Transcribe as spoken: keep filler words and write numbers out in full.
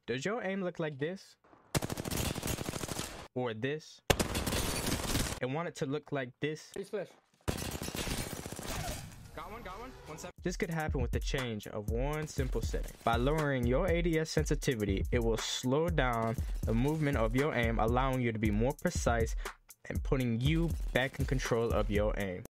Does your aim look like this? Or this? And want it to look like this? Please flash. Got one, got one. One second. This could happen with the change of one simple setting. By lowering your A D S sensitivity, it will slow down the movement of your aim, allowing you to be more precise and putting you back in control of your aim.